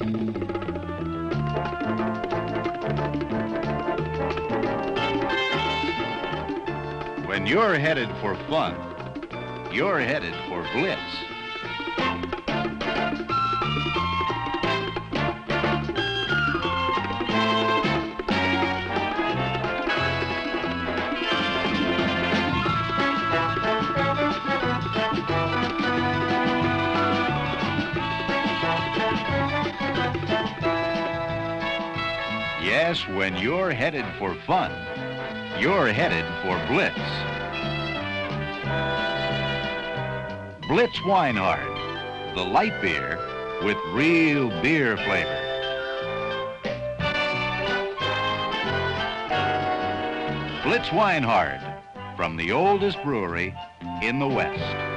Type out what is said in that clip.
When you're headed for fun, you're headed for Blitz. Yes, when you're headed for fun, you're headed for Blitz. Blitz-Weinhard, the light beer with real beer flavor. Blitz-Weinhard, from the oldest brewery in the West.